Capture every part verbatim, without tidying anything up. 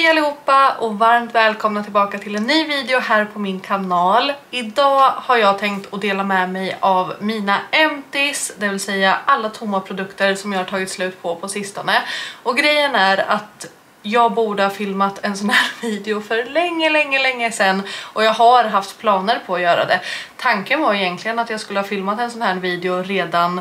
Hej allihopa och varmt välkomna tillbaka till en ny video här på min kanal. Idag har jag tänkt att dela med mig av mina empties, det vill säga alla tomma produkter som jag har tagit slut på på sistone. Och grejen är att jag borde ha filmat en sån här video för länge, länge, länge sedan. Och jag har haft planer på att göra det. Tanken var egentligen att jag skulle ha filmat en sån här video redan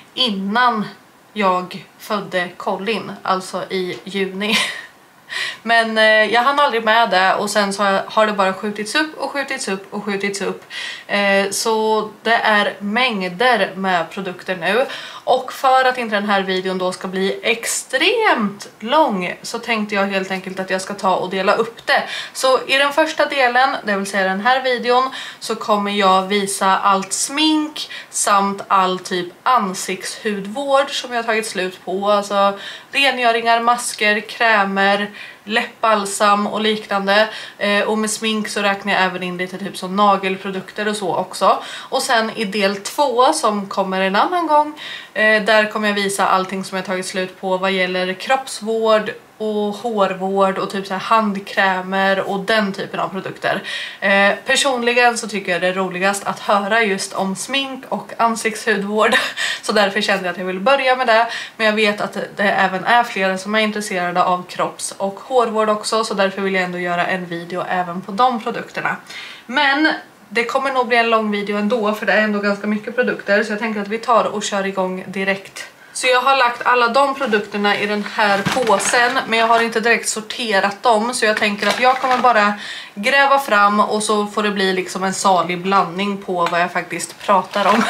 innan jag födde Colin, alltså i juni. Men eh, jag hann aldrig med det och sen så har det bara skjutits upp och skjutits upp och skjutits upp. Eh, så det är mängder med produkter nu. Och för att inte den här videon då ska bli extremt lång så tänkte jag helt enkelt att jag ska ta och dela upp det. Så i den första delen, det vill säga den här videon, så kommer jag visa allt smink samt all typ ansiktshudvård som jag har tagit slut på. Alltså rengöringar, masker, krämer, läppbalsam och liknande. Eh, och med smink så räknar jag även in lite typ som nagelprodukter och så också. Och sen i del två som kommer en annan gång, eh, där kommer jag visa allting som jag tagit slut på vad gäller kroppsvård och hårvård och typ så här handkrämer och den typen av produkter. Eh, personligen så tycker jag det är roligast att höra just om smink och ansiktshudvård. Så därför kände jag att jag vill börja med det. Men jag vet att det även är flera som är intresserade av kropps- och hårvård också. Så därför vill jag ändå göra en video även på de produkterna. Men det kommer nog bli en lång video ändå för det är ändå ganska mycket produkter. Så jag tänker att vi tar och kör igång direkt. Så jag har lagt alla de produkterna i den här påsen, men jag har inte direkt sorterat dem. Så jag tänker att jag kommer bara gräva fram och så får det bli liksom en salig blandning på vad jag faktiskt pratar om.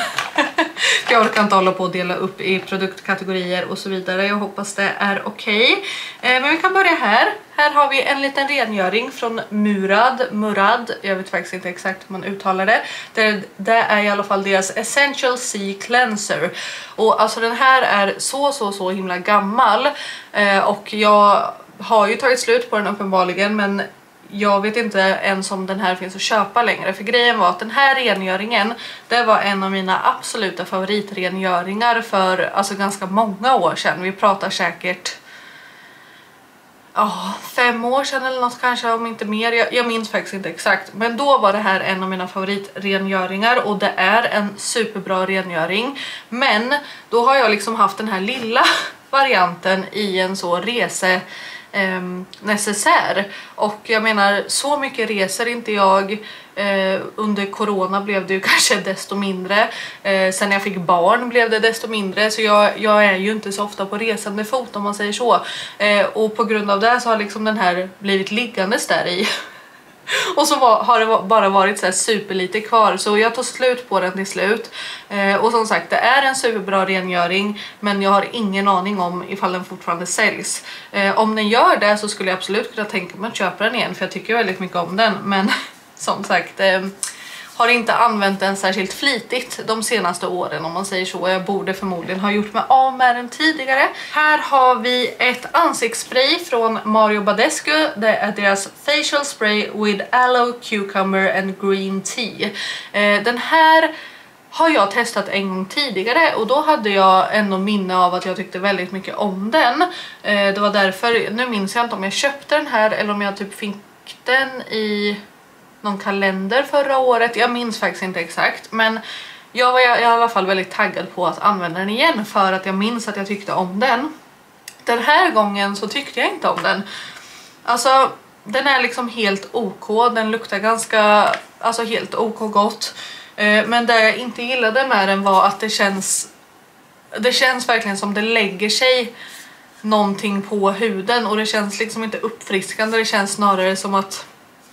Jag orkar inte hålla på att dela upp i produktkategorier och så vidare. Jag hoppas det är okej. Okay. Men vi kan börja här. Här har vi en liten rengöring från Murad. Murad, jag vet faktiskt inte exakt hur man uttalar det. Det, det är i alla fall deras Essential Sea Cleanser. Och alltså den här är så så så himla gammal. Och jag har ju tagit slut på den uppenbarligen, men jag vet inte ens om den här finns att köpa längre. För grejen var att den här rengöringen, det var en av mina absoluta favoritrengöringar för alltså ganska många år sedan. Vi pratar säkert ja, fem år sedan eller något kanske, om inte mer. Jag, jag minns faktiskt inte exakt. Men då var det här en av mina favoritrengöringar och det är en superbra rengöring. Men då har jag liksom haft den här lilla varianten i en så rese Um, necessär. Och jag menar, så mycket reser inte jag. uh, Under corona blev det ju kanske desto mindre. uh, Sen jag fick barn blev det desto mindre. Så jag, jag är ju inte så ofta på resande fot om man säger så. uh, Och på grund av det så har liksom den här blivit liggandes där i. Och så var, har det bara varit så här super lite kvar. Så jag tog slut på den till slut. eh, Och som sagt, det är en superbra rengöring. Men jag har ingen aning om ifall den fortfarande säljs. eh, Om den gör det så skulle jag absolut kunna tänka mig att köpa den igen. För jag tycker väldigt mycket om den. Men som sagt, eh, har inte använt den särskilt flitigt de senaste åren om man säger så. Jag borde förmodligen ha gjort mig av med den tidigare. Här har vi ett ansiktsspray från Mario Badescu. Det är deras Facial Spray with Aloe, Cucumber and Green Tea. Eh, den här har jag testat en gång tidigare och då hade jag ändå minne av att jag tyckte väldigt mycket om den. Eh, det var därför, nu minns jag inte om jag köpte den här eller om jag typ fick den i någon kalender förra året. Jag minns faktiskt inte exakt, men jag var i alla fall väldigt taggad på att använda den igen för att jag minns att jag tyckte om den. Den här gången så tyckte jag inte om den. Alltså, den är liksom helt OK. Den luktar ganska, alltså helt OK gott. Men det jag inte gillade med den var att det känns det känns verkligen som det lägger sig någonting på huden och det känns liksom inte uppfriskande. Det känns snarare som att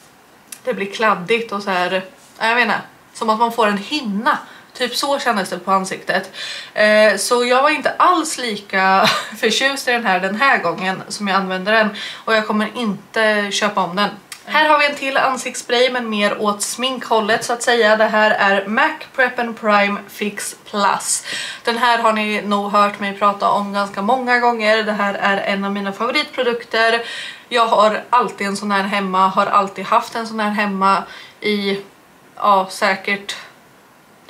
det blir kladdigt och så här, jag vet inte, som att man får en hinna. Typ så kändes det på ansiktet. Eh, så jag var inte alls lika förtjust i den här den här gången som jag använde den. Och jag kommer inte köpa om den. Här har vi en till ansiktsspray men mer åt sminkhållet så att säga. Det här är M A C Prep and Prime Fix Plus. Den här har ni nog hört mig prata om ganska många gånger. Det här är en av mina favoritprodukter. Jag har alltid en sån här hemma. Har alltid haft en sån här hemma i, ja säkert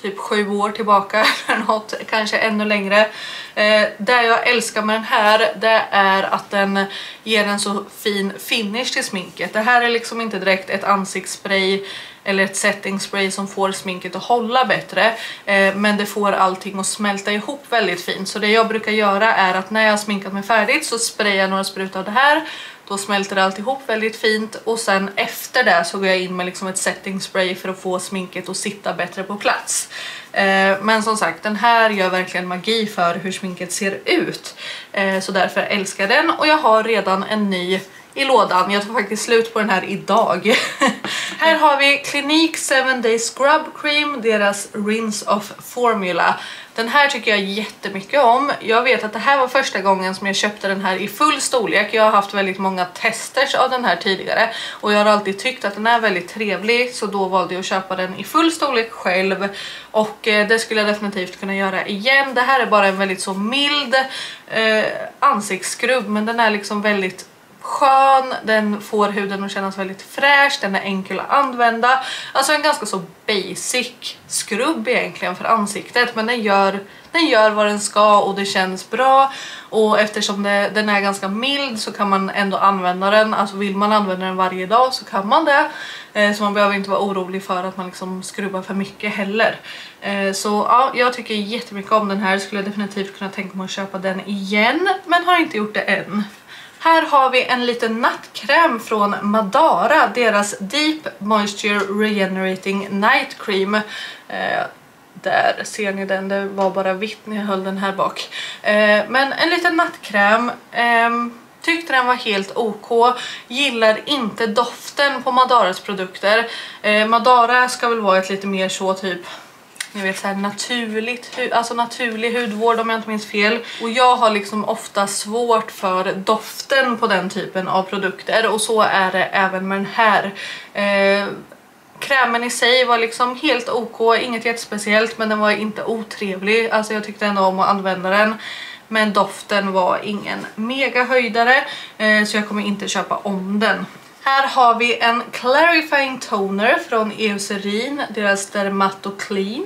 typ sju år tillbaka eller något, kanske ännu längre. Eh, det jag älskar med den här, det är att den ger en så fin finish till sminket. Det här är liksom inte direkt ett ansiktsspray eller ett setting spray som får sminket att hålla bättre, eh, men det får allting att smälta ihop väldigt fint. Så det jag brukar göra är att när jag har sminkat mig färdigt så sprayar jag några sprutor av det här. Då smälter det alltihop väldigt fint och sen efter det så går jag in med liksom ett setting spray för att få sminket att sitta bättre på plats. Eh, men som sagt, den här gör verkligen magi för hur sminket ser ut. Eh, så därför älskar jag den, och jag har redan en ny i lådan. Jag tar faktiskt slut på den här idag. Här har vi Clinique seven day Scrub Cream, deras Rinse Off Formula. Den här tycker jag jättemycket om. Jag vet att det här var första gången som jag köpte den här i full storlek. Jag har haft väldigt många testers av den här tidigare och jag har alltid tyckt att den är väldigt trevlig, så då valde jag att köpa den i full storlek själv, och eh, det skulle jag definitivt kunna göra igen. Det här är bara en väldigt så mild eh, ansiktsskrubb, men den är liksom väldigt skön, den får huden att kännas väldigt fräsch, den är enkel att använda. Alltså en ganska så basic skrubb egentligen för ansiktet, men den gör, den gör vad den ska och det känns bra. Och eftersom det, den är ganska mild så kan man ändå använda den. Alltså vill man använda den varje dag så kan man det. Eh, så man behöver inte vara orolig för att man liksom skrubbar för mycket heller. Eh, så ja, jag tycker jättemycket om den här. Skulle jag definitivt kunna tänka mig att köpa den igen, men har inte gjort det än. Här har vi en liten nattkräm från Madara, deras Deep Moisture Regenerating Night Cream. Eh, där ser ni den, det var bara vitt när jag höll den här bak. Eh, men en liten nattkräm, eh, tyckte den var helt ok. Gillar inte doften på Madaras produkter. Eh, Madara ska väl vara ett lite mer så typ... Ni vet så här naturligt, alltså naturlig hudvård om jag inte minns fel. Och jag har liksom ofta svårt för doften på den typen av produkter. Och så är det även med den här. Eh, krämen i sig var liksom helt ok, inget jättespeciellt, men den var inte otrevlig. Alltså jag tyckte ändå om att använda den. Men doften var ingen mega höjdare, eh, så jag kommer inte köpa om den. Här har vi en Clarifying Toner från Eucerin, deras Dermato Clean.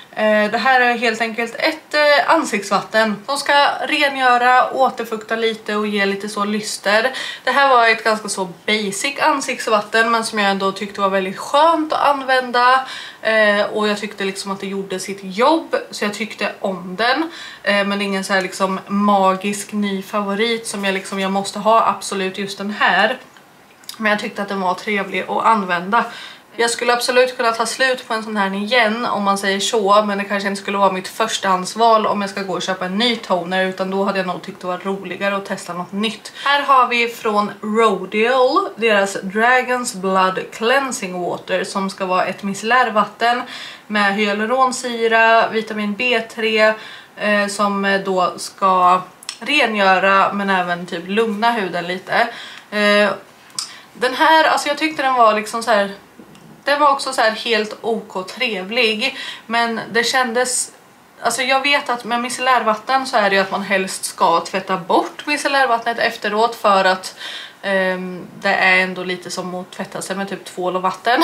Det här är helt enkelt ett ansiktsvatten som ska rengöra, återfukta lite och ge lite så lyster. Det här var ett ganska så basic ansiktsvatten, men som jag ändå tyckte var väldigt skönt att använda. Och jag tyckte liksom att det gjorde sitt jobb, så jag tyckte om den. Men det är ingen så här liksom magisk ny favorit som jag liksom jag måste ha absolut just den här. Men jag tyckte att den var trevlig att använda. Jag skulle absolut kunna ta slut på en sån här igen om man säger så. Men det kanske inte skulle vara mitt förstahandsval om jag ska gå och köpa en ny toner. Utan då hade jag nog tyckt det var roligare att testa något nytt. Här har vi från Rodial deras Dragon's Blood Cleansing Water. Som ska vara ett micellärvatten med hyaluronsyra, vitamin B tre. Eh, som då ska rengöra men även typ lugna huden lite. Eh, Den här, alltså jag tyckte den var liksom så här, den var också så här helt ok trevlig, men det kändes, alltså jag vet att med micellärvatten så är det ju att man helst ska tvätta bort micellärvattnet efteråt, för att um, det är ändå lite som att tvätta sig med typ tvål och vatten.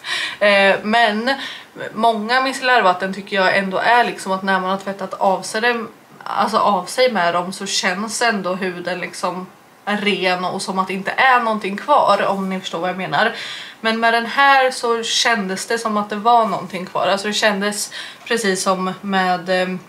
uh, men många micellärvatten tycker jag ändå är liksom att när man har tvättat av sig, dem, alltså av sig med dem, så känns ändå huden liksom ren och som att det inte är någonting kvar, om ni förstår vad jag menar. Men med den här så kändes det som att det var någonting kvar. Alltså det kändes precis som med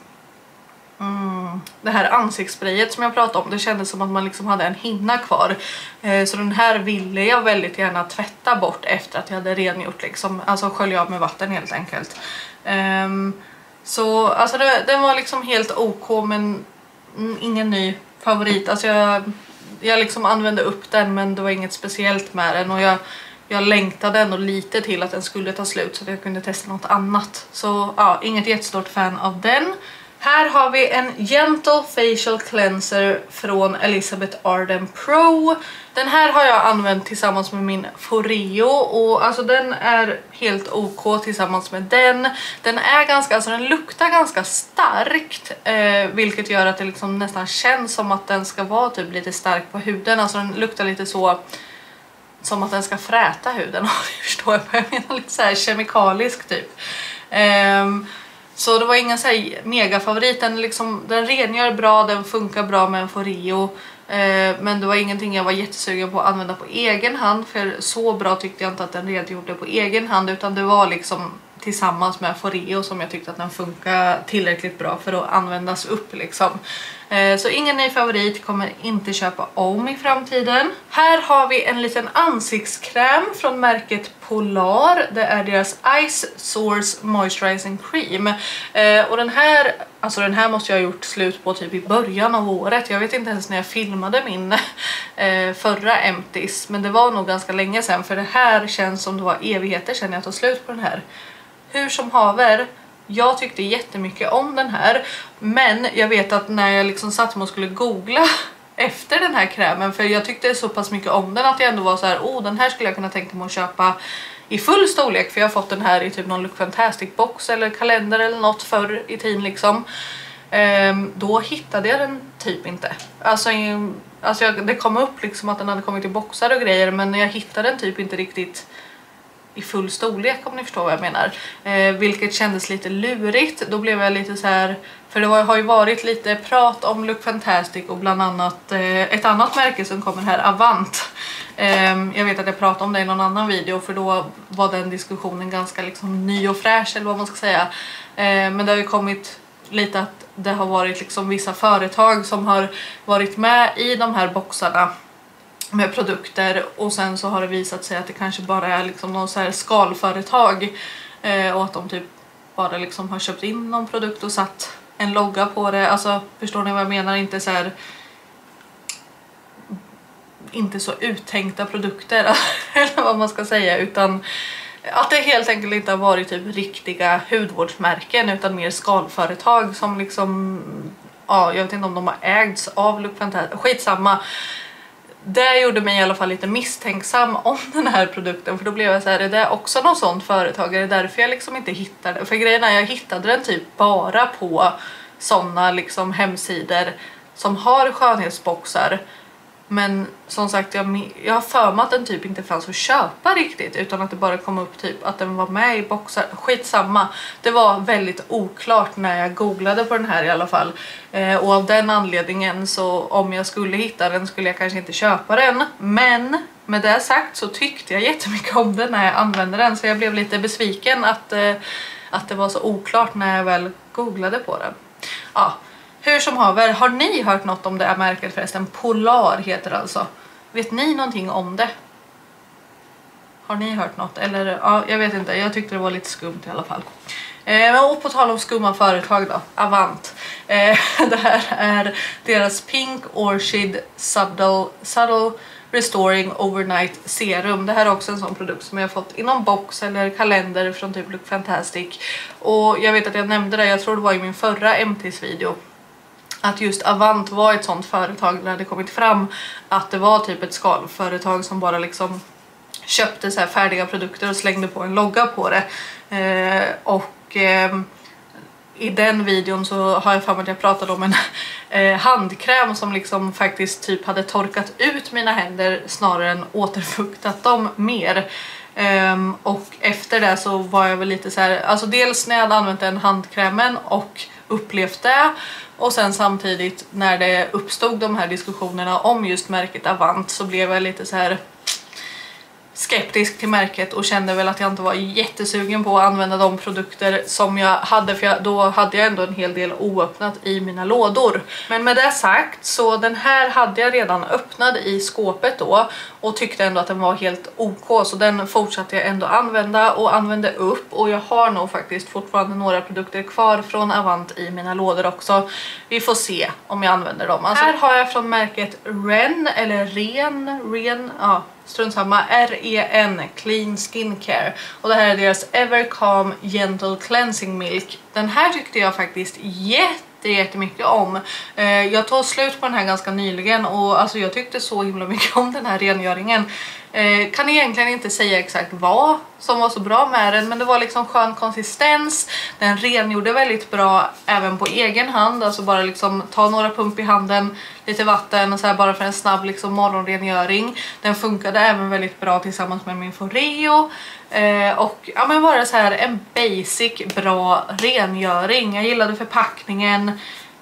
mm, det här ansiktssprayet som jag pratade om. Det kändes som att man liksom hade en hinna kvar. eh, Så den här ville jag väldigt gärna tvätta bort efter att jag hade rengjort liksom. Alltså skölja av med vatten helt enkelt. um, Så alltså det, den var liksom helt ok, men mm, ingen ny favorit. Alltså jag Jag liksom använde upp den, men det var inget speciellt med den. Och jag, jag längtade ändå lite till att den skulle ta slut så att jag kunde testa något annat. Så ja, inget jättestort fan av den. Här har vi en Gentle Facial Cleanser från Elizabeth Arden Pro. Den här har jag använt tillsammans med min Foreo, och alltså den är helt ok tillsammans med den. Den är ganska, alltså den luktar ganska starkt, eh, vilket gör att det liksom nästan känns som att den ska vara typ lite stark på huden. Alltså den luktar lite så som att den ska fräta huden. Jag förstår vad jag menar, lite så här kemikalisk typ. Um, Så det var ingen så här mega favorit. Den, liksom, den rengör bra, den funkar bra med en Foreo. Eh, men det var ingenting jag var jättesugen på att använda på egen hand. För så bra tyckte jag inte att den rengjorde på egen hand. Utan det var liksom tillsammans med Foreo som jag tyckte att den funkar tillräckligt bra för att användas upp liksom. Eh, så ingen ny favorit, kommer inte köpa om i framtiden. Här har vi en liten ansiktskräm från märket Polar. Det är deras Ice Source Moisturizing Cream. Eh, och den här, alltså den här måste jag ha gjort slut på typ i början av året. Jag vet inte ens när jag filmade min eh, förra Empties. Men det var nog ganska länge sedan, för det här känns som det var evigheter sedan jag tog slut på den här. Hur som haver, jag tyckte jättemycket om den här. Men jag vet att när jag liksom satt och skulle googla efter den här krämen, för jag tyckte så pass mycket om den att jag ändå var så här: oh, den här skulle jag kunna tänka mig att köpa i full storlek, för jag har fått den här i typ någon Look Fantastic box eller kalender eller något förr i tiden liksom. Ehm, då hittade jag den typ inte. Alltså, alltså jag, det kom upp liksom att den hade kommit i boxar och grejer, men jag hittade den typ inte riktigt i full storlek, om ni förstår vad jag menar. Eh, vilket kändes lite lurigt. Då blev jag lite så här, för det var, har ju varit lite prat om Look Fantastic och bland annat eh, ett annat märke som kommer här, Avant. Eh, jag vet att jag pratade om det i någon annan video, för då var den diskussionen ganska liksom ny och fräsch, eller vad man ska säga. Eh, men det har ju kommit lite att det har varit liksom vissa företag som har varit med i de här boxarna med produkter, och sen så har det visat sig att det kanske bara är liksom någon så här skalföretag eh, och att de typ bara liksom har köpt in någon produkt och satt en logga på det. Alltså, förstår ni vad jag menar? Inte så här, inte så uttänkta produkter eller vad man ska säga, utan att det helt enkelt inte har varit typ riktiga hudvårdsmärken utan mer skalföretag som liksom, ja, jag vet inte om de har ägts av Look Fantastic, skitsamma. Det gjorde mig i alla fall lite misstänksam om den här produkten, för då blev jag så här: är det också någon sån företag? Är det därför jag liksom inte hittade det? För grejen är, jag hittade den typ bara på såna liksom hemsidor som har skönhetsboxar. Men som sagt, jag, jag har för mig att den typ inte fanns att köpa riktigt, utan att det bara kom upp typ att den var med i boxar. Skitsamma. Det var väldigt oklart när jag googlade på den här i alla fall. Eh, och av den anledningen, så om jag skulle hitta den skulle jag kanske inte köpa den. Men med det sagt så tyckte jag jättemycket om den när jag använde den. Så jag blev lite besviken att, eh, att det var så oklart när jag väl googlade på den. Ja. Hur som haver, har ni hört något om det här märket förresten? Polar heter det alltså. Vet ni någonting om det? Har ni hört något? Eller, ja, jag vet inte. Jag tyckte det var lite skumt i alla fall. Eh, och på tal om skumma företag då. Avant. Eh, det här är deras Pink Orchid Subtle, Subtle Restoring Overnight Serum. Det här är också en sån produkt som jag har fått i någon box eller kalender från typ Look Fantastic. Och jag vet att jag nämnde det, jag tror det var i min förra M Ts video, att just Avant var ett sånt företag där det kommit fram att det var typ ett skalföretag som bara liksom köpte så här färdiga produkter och slängde på en logga på det. Eh, och eh, i den videon så har jag för mig att jag pratade om en eh, handkräm som liksom faktiskt typ hade torkat ut mina händer snarare än återfuktat dem mer. Um, och efter det så var jag väl lite så här, alltså dels när jag hade använt den handkrämen och upplevt det, och sen samtidigt när det uppstod de här diskussionerna om just märket Avant, så blev jag lite så här skeptisk till märket och kände väl att jag inte var jättesugen på att använda de produkter som jag hade, för jag, då hade jag ändå en hel del oöppnat i mina lådor. Men med det sagt, så den här hade jag redan öppnad i skåpet då och tyckte ändå att den var helt ok, så den fortsatte jag ändå använda och använde upp, och jag har nog faktiskt fortfarande några produkter kvar från Avant i mina lådor också. Vi får se om jag använder dem. Alltså, här har jag från märket Ren, eller Ren, Ren, ja, strunt samma, R E N, Clean Skincare. Och det här är deras Ever Calm Gentle Cleansing Milk. Den här tyckte jag faktiskt jätte, jättemycket om. Jag tog slut på den här ganska nyligen, och alltså jag tyckte så himla mycket om den här rengöringen. Eh, kan egentligen inte säga exakt vad som var så bra med den, men det var liksom skön konsistens. Den rengjorde väldigt bra även på egen hand, alltså bara liksom ta några pump i handen, lite vatten och så här bara för en snabb liksom morgonrengöring. Den funkade även väldigt bra tillsammans med min Foreo. Eh, och ja, men bara så här en basic bra rengöring. Jag gillade förpackningen.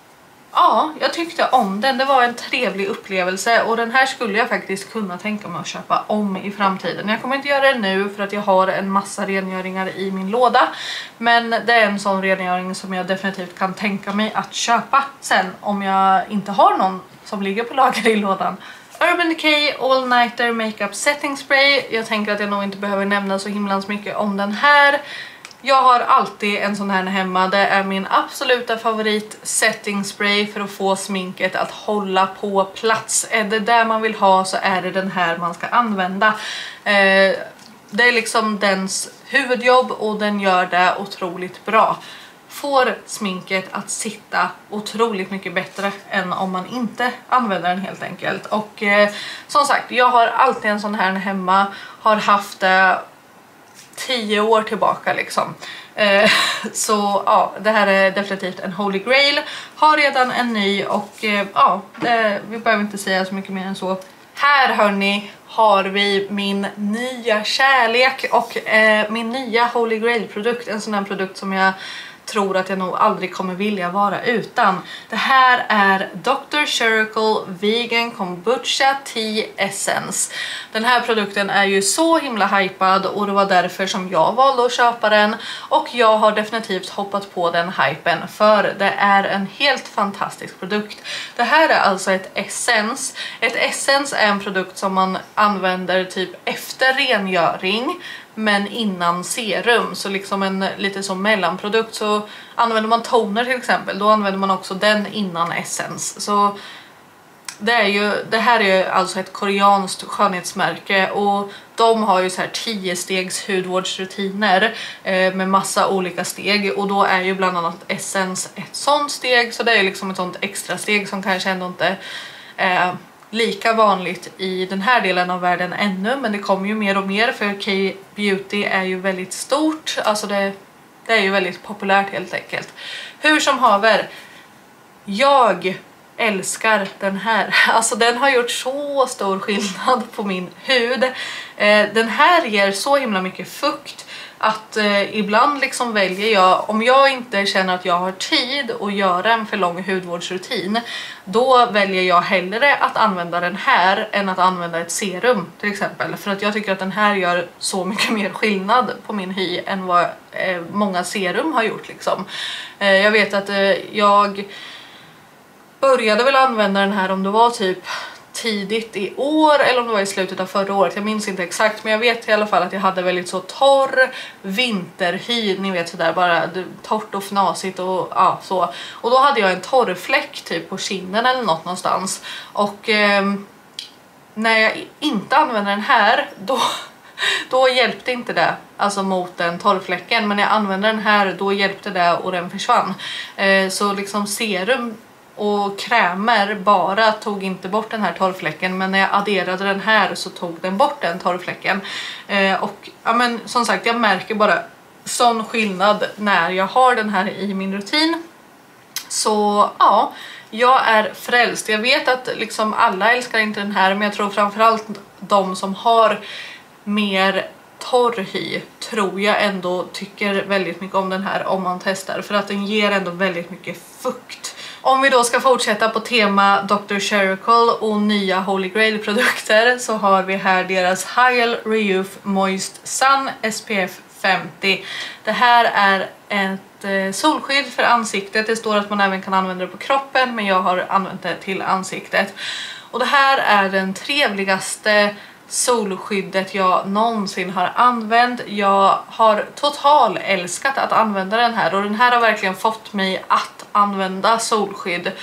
Ja, jag tyckte om den. Det var en trevlig upplevelse och den här skulle jag faktiskt kunna tänka mig att köpa om i framtiden. Jag kommer inte göra det nu för att jag har en massa rengöringar i min låda. Men det är en sån rengöring som jag definitivt kan tänka mig att köpa sen om jag inte har någon som ligger på lager i lådan. Urban Decay All Nighter Makeup Setting Spray. Jag tänker att jag nog inte behöver nämna så himla mycket om den här. Jag har alltid en sån här hemma. Det är min absoluta favorit setting spray för att få sminket att hålla på plats. Är det där man vill ha så är det den här man ska använda. Eh, det är liksom dens huvudjobb och den gör det otroligt bra. Får sminket att sitta otroligt mycket bättre än om man inte använder den helt enkelt. Och eh, som sagt, jag har alltid en sån här hemma. Har haft det tio år tillbaka liksom. Eh, så ja, det här är definitivt en Holy Grail. Har redan en ny och eh, ja, det, vi behöver inte säga så mycket mer än så. Här hörni har vi min nya kärlek och eh, min nya Holy Grail produkt. En sån här produkt som jag tror att jag nog aldrig kommer vilja vara utan. Det här är doktor Ceuracle Vegan Kombucha Tea Essence. Den här produkten är ju så himla hypad och det var därför som jag valde att köpa den. Och jag har definitivt hoppat på den hypen för det är en helt fantastisk produkt. Det här är alltså ett essens. Ett essens är en produkt som man använder typ efter rengöring men innan serum, så liksom en lite som mellanprodukt. Så använder man toner till exempel, då använder man också den innan essens. Så det är ju, det här är ju alltså ett koreanskt skönhetsmärke och de har ju så här tio stegs hudvårdsrutiner eh, med massa olika steg och då är ju bland annat essens ett sånt steg, så det är liksom ett sånt extra steg som kanske ändå inte eh, lika vanligt i den här delen av världen ännu, men det kommer ju mer och mer för K-beauty är ju väldigt stort, alltså det, det är ju väldigt populärt helt enkelt. Hur som haver, jag älskar den här, alltså den har gjort så stor skillnad på min hud. Eh, den här ger så himla mycket fukt att eh, ibland liksom väljer jag, om jag inte känner att jag har tid att göra en för lång hudvårdsrutin, då väljer jag hellre att använda den här än att använda ett serum till exempel. För att jag tycker att den här gör så mycket mer skillnad på min hy än vad eh, många serum har gjort liksom. Eh, jag vet att eh, jag började väl använda den här om det var typ tidigt i år eller om det var i slutet av förra året, jag minns inte exakt, men jag vet i alla fall att jag hade väldigt så torr vinterhy, ni vet sådär bara torrt och fnasigt och ja så, och då hade jag en torrfläck typ på kinden eller något någonstans och eh, när jag inte använde den här då då hjälpte inte det alltså mot den torrfläcken, men när jag använde den här då hjälpte det och den försvann. Eh, så liksom serum och krämer bara tog inte bort den här torrfläcken, men när jag adderade den här så tog den bort den torrfläcken. Eh, och ja, men som sagt, jag märker bara sån skillnad när jag har den här i min rutin. Så ja, jag är frälst. Jag vet att liksom alla älskar inte den här, men jag tror framförallt de som har mer torr hy tror jag ändå tycker väldigt mycket om den här om man testar, för att den ger ändå väldigt mycket fukt. Om vi då ska fortsätta på tema doktor Ceuracle och nya Holy Grail produkter så har vi här deras Hyal Re-Youth Moist Sun S P F femtio. Det här är ett eh, solskydd för ansiktet. Det står att man även kan använda det på kroppen, men jag har använt det till ansiktet. Och det här är den trevligaste solskyddet jag någonsin har använt. Jag har total älskat att använda den här och den här har verkligen fått mig att använda solskydd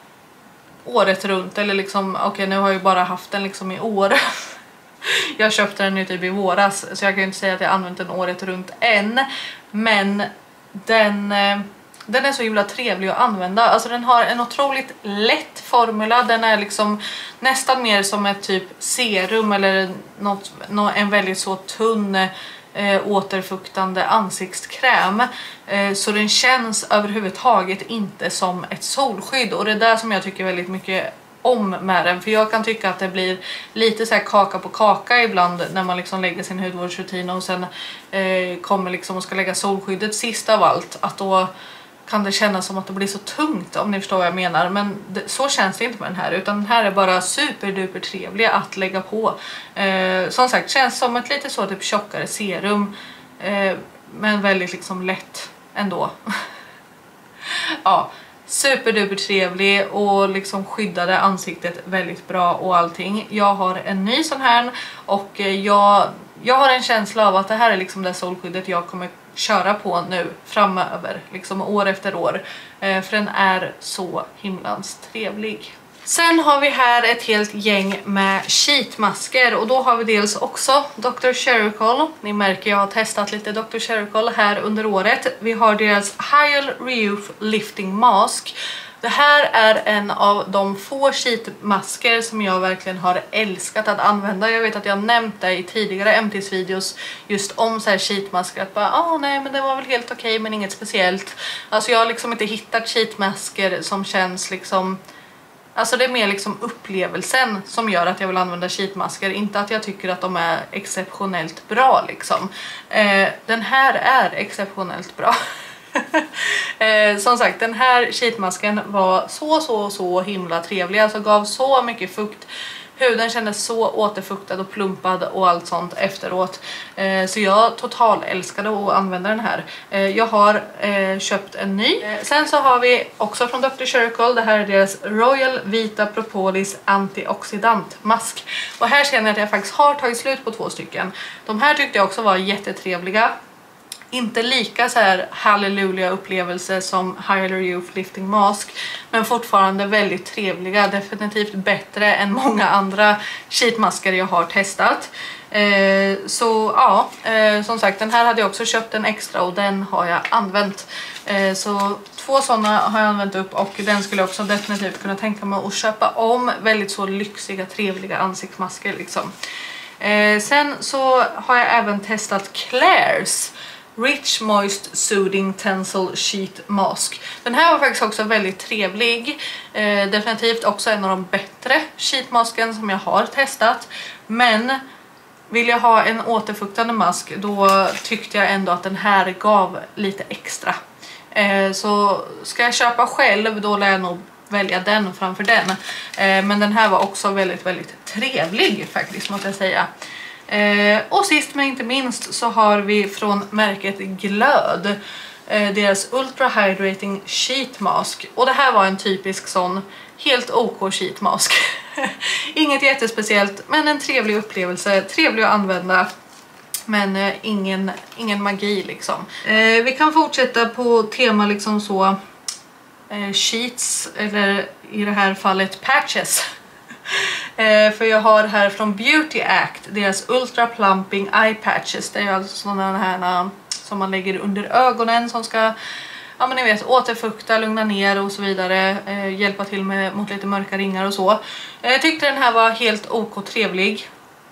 året runt, eller liksom okej okay, nu har jag ju bara haft den liksom i år. Jag köpte den ju typ i våras så jag kan ju inte säga att jag använt den året runt än, men den den är så himla trevlig att använda. Alltså den har en otroligt lätt formula. Den är liksom nästan mer som ett typ serum eller något, en väldigt så tunn eh, återfuktande ansiktskräm. Eh, så den känns överhuvudtaget inte som ett solskydd. Och det är där som jag tycker väldigt mycket om med den. För jag kan tycka att det blir lite så här kaka på kaka ibland när man liksom lägger sin hudvårdsrutin och sen eh, kommer liksom och ska lägga solskyddet sist av allt. Att då kan det kännas som att det blir så tungt, om ni förstår vad jag menar. Men det, så känns det inte med den här, utan den här är bara superduper trevlig att lägga på. Eh, som sagt, känns som ett lite så typ tjockare serum. Eh, men väldigt liksom lätt ändå. Ja, superduper trevlig och liksom skyddade ansiktet väldigt bra och allting. Jag har en ny sån här och jag, jag har en känsla av att det här är liksom det solskyddet jag kommer köra på nu framöver, liksom år efter år, eh, för den är så himlans trevlig. Sen har vi här ett helt gäng med sheetmasker och då har vi dels också doktor Cherrycool. Ni märker jag har testat lite doktor Cherrycool här under året. Vi har deras Hyal Re-Youth Lifting Mask. Det här är en av de få sheetmasker som jag verkligen har älskat att använda. Jag vet att jag nämnt det i tidigare M T's videos just om så här sheetmasker. Att bara, ah nej men det var väl helt okej okay, men inget speciellt. Alltså jag har liksom inte hittat sheetmasker som känns liksom... Alltså det är mer liksom upplevelsen som gör att jag vill använda sheetmasker. Inte att jag tycker att de är exceptionellt bra liksom. Eh, den här är exceptionellt bra. eh, som sagt, den här sheetmasken var så så så himla trevlig. Alltså gav så mycket fukt. Huden kändes så återfuktad och plumpad och allt sånt efteråt. Eh, så jag total älskade att använda den här. Eh, jag har eh, köpt en ny. Eh, sen så har vi också från doktor Cherrycool. Det här är deras Royal Vita Propolis Antioxidant Mask. Och här känner jag att jag faktiskt har tagit slut på två stycken. De här tyckte jag också var jättetrevliga. Inte lika så här halleluja upplevelse som Hyal Re-Youth Lifting Mask, men fortfarande väldigt trevliga. Definitivt bättre än många andra sheetmasker jag har testat. Eh, så ja, eh, som sagt, den här hade jag också köpt en extra och den har jag använt. Eh, så två sådana har jag använt upp och den skulle jag också definitivt kunna tänka mig att köpa om. Väldigt så lyxiga, trevliga ansiktsmasker liksom. Eh, sen så har jag även testat Klairs Rich Moist Soothing Tensile Sheet Mask. Den här var faktiskt också väldigt trevlig. Eh, definitivt också en av de bättre sheetmasken som jag har testat. Men vill jag ha en återfuktande mask, då tyckte jag ändå att den här gav lite extra. Eh, så ska jag köpa själv, då lär jag nog välja den framför den. Eh, men den här var också väldigt, väldigt trevlig faktiskt, måste jag säga. Eh, och sist men inte minst så har vi från märket Glöd eh, deras Ultra Hydrating Sheet Mask. Och det här var en typisk sån helt OK sheet mask. Inget jättespeciellt, men en trevlig upplevelse, trevlig att använda. Men eh, ingen, ingen magi liksom. Eh, vi kan fortsätta på tema liksom så eh, sheets, eller i det här fallet patches. Eh, för jag har här från Beauty Act deras Ultra Plumping Eye Patches. Det är alltså sådana här som man lägger under ögonen som ska, ja men ni vet, återfukta, lugna ner och så vidare. Eh, hjälpa till med, mot lite mörka ringar och så. Eh, jag tyckte den här var helt OK trevlig.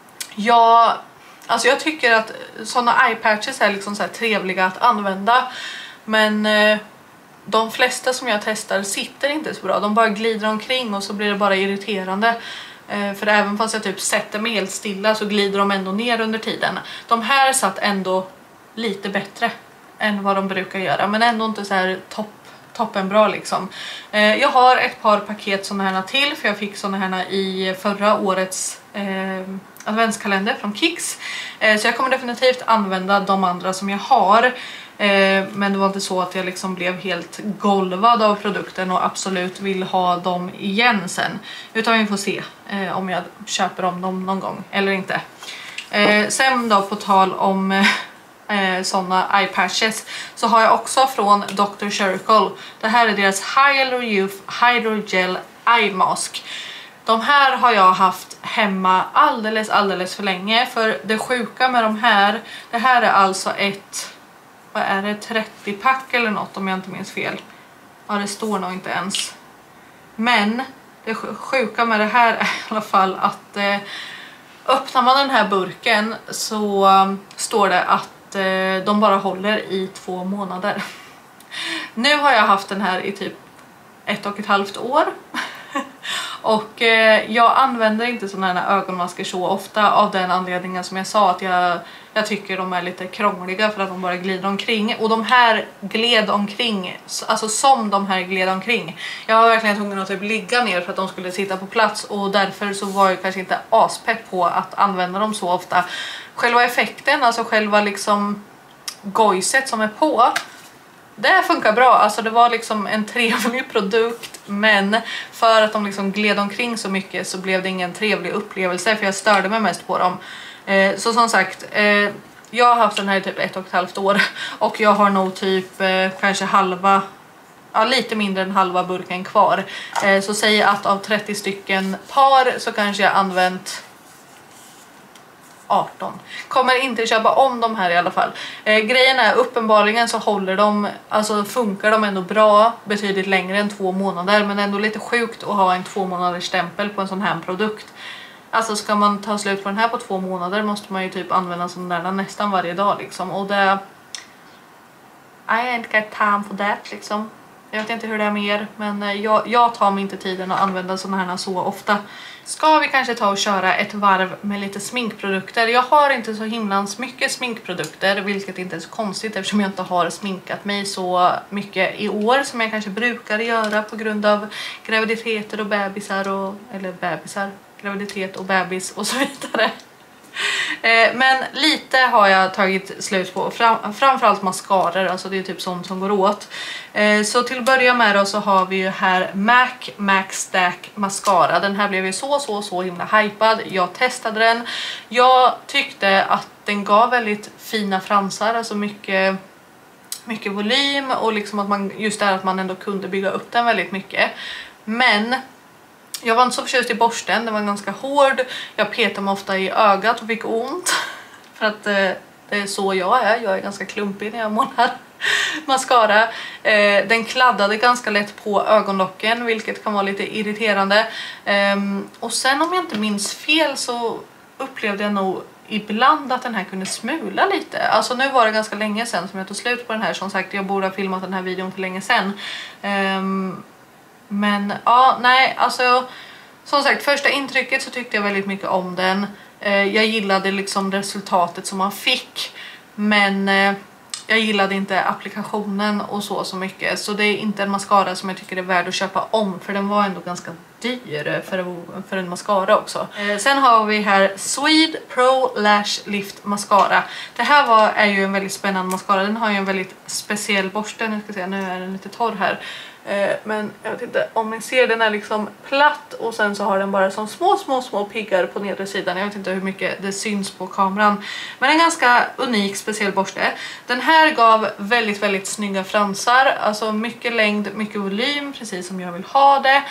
Jag, alltså jag tycker att sådana eye patches är liksom så här trevliga att använda. Men... Eh, de flesta som jag testar sitter inte så bra. De bara glider omkring och så blir det bara irriterande. Eh, för även fast jag typ sätter mig helt stilla så glider de ändå ner under tiden. De här satt ändå lite bättre än vad de brukar göra. Men ändå inte så här topp, toppen bra liksom. Eh, jag har ett par paket sådana här till. För jag fick sådana här i förra årets eh, adventskalender från Kicks. Eh, så jag kommer definitivt använda de andra som jag har. Eh, men det var inte så att jag liksom blev helt golvad av produkten och absolut vill ha dem igen sen. Utan vi får se eh, om jag köper om dem någon gång eller inte. Eh, sen då på tal om eh, sådana eye patches så har jag också från doktor Cherrycool. Det här är deras Hyal Re-Youth Hydrogel Eye Mask. De här har jag haft hemma alldeles alldeles för länge. För det sjuka med de här, det här är alltså ett... vad är det, trettio pack eller något om jag inte minns fel. Ja, det står nog inte ens. Men det sjuka med det här är i alla fall att eh, öppnar man den här burken så um, står det att eh, de bara håller i två månader. Nu har jag haft den här i typ ett och ett halvt år. Och eh, jag använder inte sådana här ögonmasker så ofta av den anledningen som jag sa, att jag, jag tycker de är lite krångliga för att de bara glider omkring. Och de här gled omkring, alltså som de här gled omkring. Jag var verkligen tvungen att typ ligga ner för att de skulle sitta på plats, och därför så var jag kanske inte aspepp på att använda dem så ofta. Själva effekten, alltså själva liksom gojset som är på, det funkar bra. Alltså det var liksom en trevlig produkt, men för att de liksom gled omkring så mycket så blev det ingen trevlig upplevelse, för jag störde mig mest på dem. Eh, så som sagt, eh, jag har haft den här i typ ett och ett halvt år och jag har nog typ eh, kanske halva, ja, lite mindre än halva burken kvar. Eh, så säg att av trettio stycken par så kanske jag använt arton. Kommer inte köpa om de här i alla fall. Eh, grejen är, uppenbarligen så håller de, alltså funkar de ändå bra betydligt längre än två månader, men ändå lite sjukt att ha en två månaders stämpel på en sån här produkt. Alltså ska man ta slut på den här på två månader måste man ju typ använda sån där nästan varje dag liksom, och det I ain't got time for that liksom. Jag vet inte hur det är med er, men jag, jag tar mig inte tiden att använda såna här så ofta. Ska vi kanske ta och köra ett varv med lite sminkprodukter? Jag har inte så himlans mycket sminkprodukter, vilket inte är så konstigt eftersom jag inte har sminkat mig så mycket i år som jag kanske brukar göra på grund av graviditeter och bebisar och, eller bebisar, graviditet och bebis och så vidare. Men lite har jag tagit slut på, Fram, framförallt mascaror, alltså det är typ sånt som går åt. Så till att börja med då så har vi ju här MAC Max Stack Mascara. Den här blev ju så så så himla hypad. Jag testade den. Jag tyckte att den gav väldigt fina fransar, alltså mycket, mycket volym, och liksom att man, just det här att man ändå kunde bygga upp den väldigt mycket. Men jag var inte så förtjust i borsten, den var ganska hård. Jag petade mig ofta i ögat och fick ont. För att eh, det är så jag är, jag är ganska klumpig när jag målar mascara. Eh, den kladdade ganska lätt på ögonlocken, vilket kan vara lite irriterande. Eh, och sen om jag inte minns fel så upplevde jag nog ibland att den här kunde smula lite. Alltså nu var det ganska länge sedan som jag tog slut på den här. Som sagt, jag borde ha filmat den här videon för länge sedan. Eh, Men ja, nej, alltså som sagt, första intrycket så tyckte jag väldigt mycket om den. Eh, jag gillade liksom resultatet som man fick, men eh, jag gillade inte applikationen och så så mycket. Så det är inte en mascara som jag tycker är värd att köpa om, för den var ändå ganska dyr för, för en mascara också. Eh, sen har vi här Swede Pro Lash Lift Mascara. Det här var, är ju en väldigt spännande mascara. Den har ju en väldigt speciell borste. Nu ska jag se, nu är den lite torr här. Men jag vet inte om ni ser, den är liksom platt och sen så har den bara som små små små piggar på nedre sidan. Jag vet inte hur mycket det syns på kameran, men en ganska unik speciell borste. Den här gav väldigt väldigt snygga fransar, alltså mycket längd, mycket volym, precis som jag vill ha det.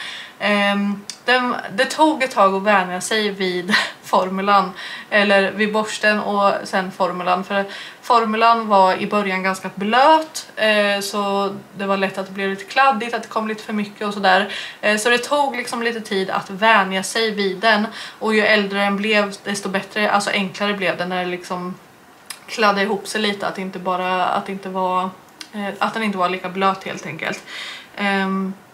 Den, det tog ett tag att vänja sig vid formulan, eller vid borsten och sen formulan, för formulan var i början ganska blöt, eh, så det var lätt att det blev lite kladdigt, att det kom lite för mycket och sådär. Eh, så det tog liksom lite tid att vänja sig vid den, och ju äldre den blev desto bättre, alltså enklare blev den när det liksom kladdade ihop sig lite, att inte bara att inte var eh, att den inte var lika blöt helt enkelt. Eh,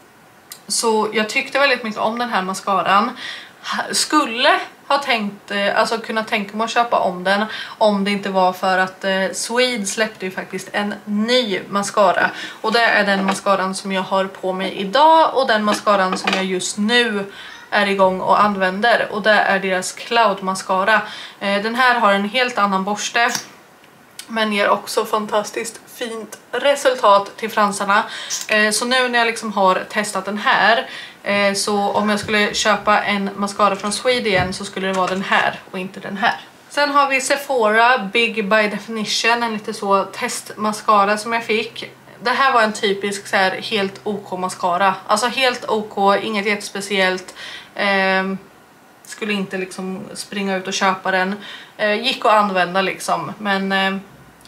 så jag tyckte väldigt mycket om den här mascaran. Skulle ha tänkt, alltså kunna tänka mig att köpa om den om det inte var för att eh, Swede släppte ju faktiskt en ny mascara, och det är den mascaran som jag har på mig idag och den mascaran som jag just nu är igång och använder, och det är deras Cloud Mascara. Eh, den här har en helt annan borste, men ger också fantastiskt fint resultat till fransarna. Eh, så nu när jag liksom har testat den här, eh, så om jag skulle köpa en mascara från Swede igen så skulle det vara den här och inte den här. Sen har vi Sephora Big by Definition, en lite så testmascara som jag fick. Det här var en typisk så här helt OK mascara. Alltså helt OK, inget jättespeciellt. Eh, skulle inte liksom springa ut och köpa den. Eh, gick att använda liksom, men... Eh,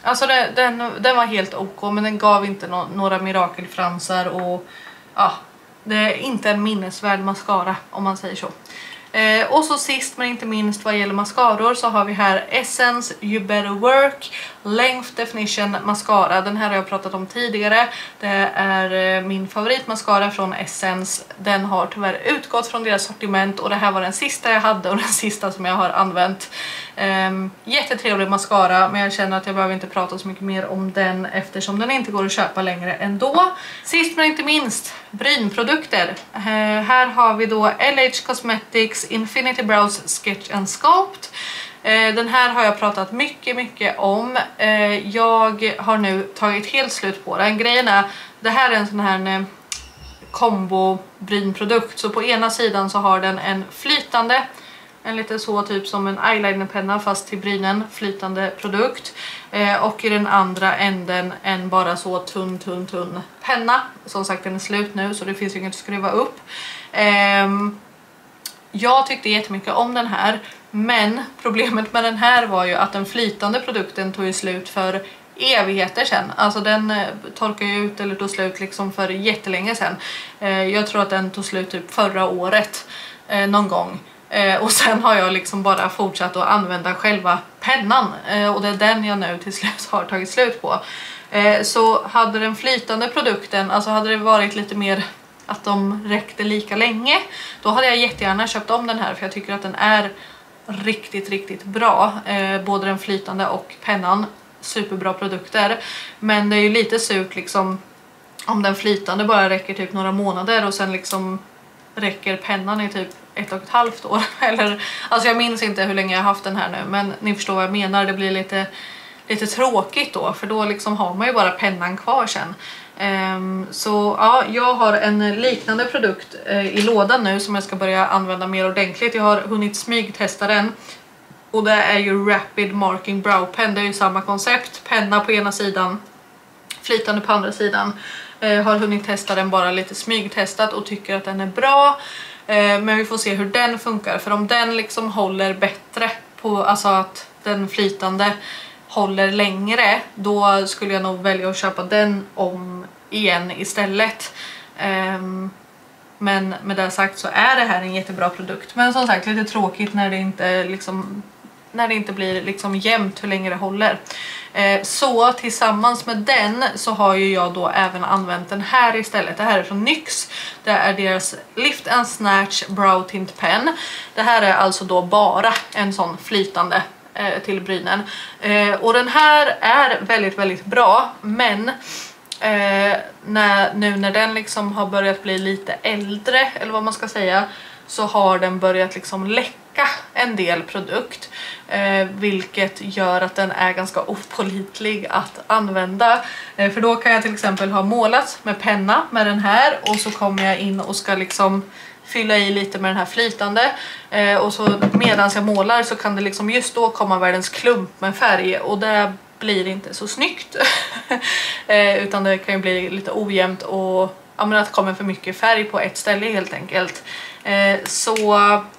Alltså det, den, den var helt ok, men den gav inte no några mirakelfransar och ja, det är inte en minnesvärd mascara om man säger så. Eh, och så sist men inte minst vad gäller mascaror så har vi här Essence You Better Work Length Definition Mascara. Den här har jag pratat om tidigare. Det är eh, min favoritmascara från Essence. Den har tyvärr utgått från deras sortiment och det här var den sista jag hade och den sista som jag har använt. Eh, jättetrevlig mascara, men jag känner att jag behöver inte prata så mycket mer om den eftersom den inte går att köpa längre ändå. Sist men inte minst brynprodukter. Eh, här har vi då L H Cosmetics Infinity Brows Sketch and Sculpt. Eh, den här har jag pratat mycket mycket om. Eh, jag har nu tagit helt slut på den. Grejen är, det här är en sån här eh, kombo brynprodukt. Så på ena sidan så har den en flytande, en lite så typ som en eyelinerpenna fast till brynen, flytande produkt. Eh, och i den andra änden en bara så tunn tunn tunn penna. Som sagt den är slut nu så det finns ju inget att skruva upp. Eh, Jag tyckte jättemycket om den här, men problemet med den här var ju att den flytande produkten tog ju slut för evigheter sedan. Alltså den torkade ju ut eller tog slut liksom för jättelänge sedan. Jag tror att den tog slut typ förra året någon gång. Och sen har jag liksom bara fortsatt att använda själva pennan och det är den jag nu till slut har tagit slut på. Så hade den flytande produkten, alltså hade det varit lite mer att de räckte lika länge, då hade jag jättegärna köpt om den här för jag tycker att den är riktigt riktigt bra, eh, både den flytande och pennan, superbra produkter, men det är ju lite surt liksom om den flytande bara räcker typ några månader och sen liksom räcker pennan i typ ett och ett halvt år eller, alltså jag minns inte hur länge jag har haft den här nu, men ni förstår vad jag menar, det blir lite lite tråkigt då för då liksom har man ju bara pennan kvar sen. Um, så ja, jag har en liknande produkt uh, i lådan nu som jag ska börja använda mer ordentligt. Jag har hunnit smygtesta den och det är ju Rapid Marking Brow Pen. Det är ju samma koncept, penna på ena sidan, flytande på andra sidan. Uh, har hunnit testa den, bara lite smygtestat och tycker att den är bra. Uh, men vi får se hur den funkar, för om den liksom håller bättre på, alltså att den flytande håller längre, då skulle jag nog välja att köpa den om igen istället. Um, men med det sagt så är det här en jättebra produkt. Men som sagt lite tråkigt när det inte liksom när det inte blir liksom jämnt hur länge det håller. Uh, så tillsammans med den så har ju jag då även använt den här istället. Det här är från NYX. Det är deras Lift and Snatch Brow Tint Pen. Det här är alltså då bara en sån flytande till brynen. Eh, och den här är väldigt väldigt bra, men eh, när, nu när den liksom har börjat bli lite äldre eller vad man ska säga, så har den börjat liksom läcka en del produkt, eh, vilket gör att den är ganska opålitlig att använda. Eh, för då kan jag till exempel ha målat med penna med den här och så kommer jag in och ska liksom fylla i lite med den här flytande eh, och så medan jag målar så kan det liksom just då komma världens klump med färg och det blir inte så snyggt. eh, utan det kan ju bli lite ojämnt och ja, men att det kommer för mycket färg på ett ställe helt enkelt. Eh, så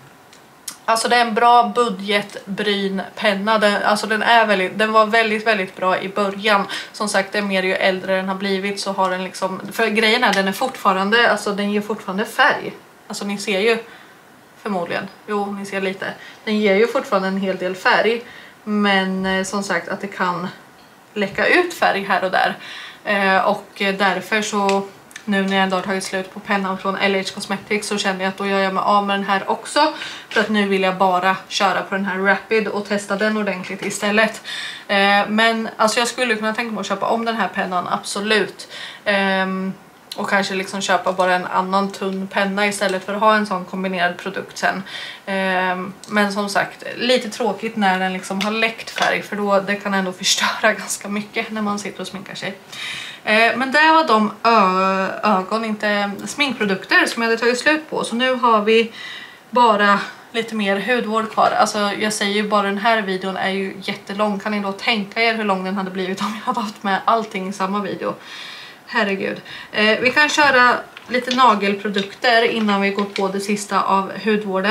alltså det är en bra budgetbrynpenna. Den, alltså den, är väldigt, den var väldigt väldigt bra i början. Som sagt, det är mer ju äldre den har blivit så har den liksom, för grejen är den är fortfarande, alltså den ger fortfarande färg. Alltså ni ser ju förmodligen, jo ni ser lite, den ger ju fortfarande en hel del färg, men eh, som sagt att det kan läcka ut färg här och där, eh, och därför så nu när jag ändå har tagit slut på pennan från L H Cosmetics så känner jag att då gör jag mig av med den här också, för att nu vill jag bara köra på den här Rapid och testa den ordentligt istället. Eh, men alltså jag skulle kunna tänka mig att köpa om den här pennan, absolut. Eh, Och kanske liksom köpa bara en annan tunn penna istället för att ha en sån kombinerad produkt sen. Um, men som sagt, lite tråkigt när den liksom har läckt färg, för då det kan ändå förstöra ganska mycket när man sitter och sminkar sig. Uh, men det var de ögon, inte sminkprodukter som jag hade tagit slut på. Så nu har vi bara lite mer hudvård kvar. Alltså jag säger ju bara, den här videon är ju jättelång. Kan ni då tänka er hur lång den hade blivit om jag hade haft med allting i samma video? Herregud. Eh, vi kan köra lite nagelprodukter innan vi går på det sista av hudvården.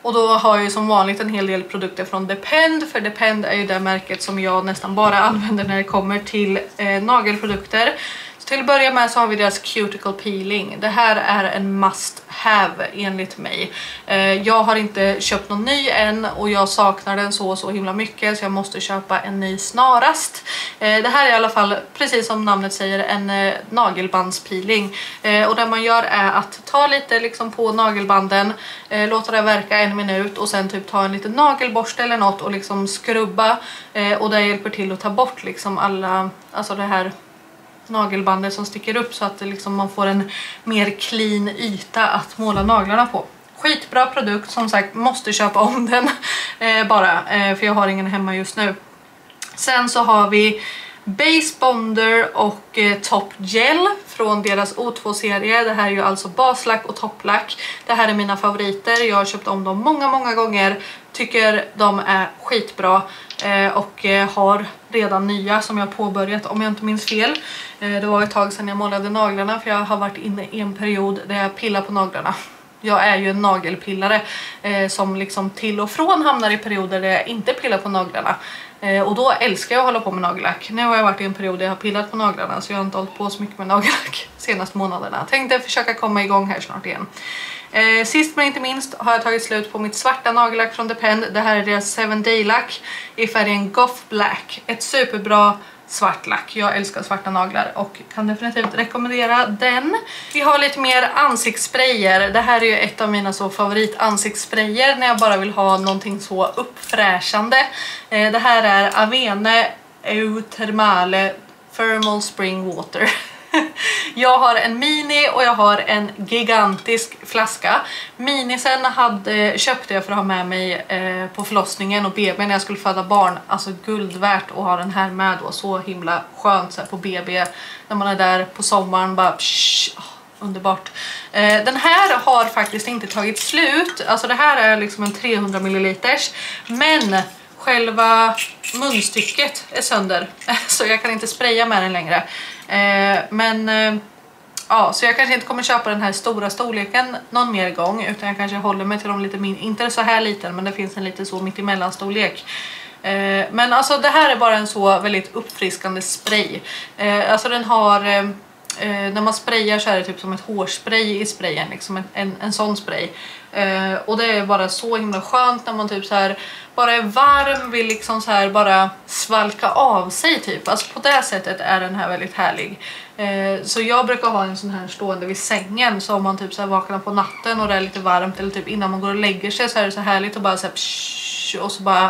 Och då har jag ju som vanligt en hel del produkter från Depend, för Depend är ju det märket som jag nästan bara använder när det kommer till eh, nagelprodukter. Så till att börja med så har vi deras cuticle peeling. Det här är en must have enligt mig. Eh, jag har inte köpt någon ny än och jag saknar den så så himla mycket så jag måste köpa en ny snarast. Eh, det här är i alla fall, precis som namnet säger, en eh, nagelbandspeeling. Eh, och det man gör är att ta lite liksom på nagelbanden, eh, låta det verka en minut och sen typ ta en liten nagelborste eller något och liksom skrubba. Eh, och det hjälper till att ta bort liksom alla, alltså det här nagelbandet som sticker upp så att det liksom man får en mer clean yta att måla naglarna på. Skitbra produkt, som sagt, måste köpa om den eh, bara eh, för jag har ingen hemma just nu. Sen så har vi Base Bonder och eh, Top Gel från deras O två-serie. Det här är ju alltså baslack och topplack. Det här är mina favoriter. Jag har köpt om dem många, många gånger. Tycker de är skitbra eh, och eh, har redan nya som jag påbörjat om jag inte minns fel. Eh, det var ett tag sedan jag målade naglarna för jag har varit inne i en period där jag pillar på naglarna. Jag är ju en nagelpillare eh, som liksom till och från hamnar i perioder där jag inte pillar på naglarna. Eh, och då älskar jag att hålla på med nagellack. Nu har jag varit i en period där jag har pillat på naglarna så jag har inte hållit på så mycket med nagellack de senaste månaderna. Tänkte försöka komma igång här snart igen. Eh, sist men inte minst har jag tagit slut på mitt svarta nagellack från Depend. Det här är deras seven day lack i färgen Goth Black. Ett superbra svart lack. Jag älskar svarta naglar och kan definitivt rekommendera den. Vi har lite mer ansiktssprayer. Det här är ju ett av mina så favorit ansiktssprayer när jag bara vill ha någonting så uppfräschande. Eh, det här är Avene Euthermale Thermal Spring Water. Jag har en mini och jag har en gigantisk flaska. Minisen hade, köpte jag för att ha med mig eh, på förlossningen och B B när jag skulle föda barn. Alltså guld värt att ha den här med då. Så himla skönt så här, på B B när man är där på sommaren. Bara psh, oh, underbart. Eh, den här har faktiskt inte tagit slut. Alltså det här är liksom en trehundra milliliters. Men själva munstycket är sönder. Så jag kan inte spraya med den längre. Eh, men eh, ja, så jag kanske inte kommer köpa den här stora storleken någon mer gång, utan jag kanske håller mig till dem lite min, inte så här liten, men det finns en lite så mitt emellan storlek. Eh, men alltså det här är bara en så väldigt uppfriskande spray. Eh, alltså den har eh, eh, när man sprayar så är det typ som ett hårspray i sprayen, liksom en, en, en sån spray. Eh, och det är bara så himla skönt när man typ så här bara är varm, vill liksom så här bara svalka av sig typ. Alltså på det sättet är den här väldigt härlig. Eh, så jag brukar ha en sån här stående vid sängen, så om man typ så här vaknar på natten och det är lite varmt eller typ innan man går och lägger sig så är det så härligt att bara så här psh, och så bara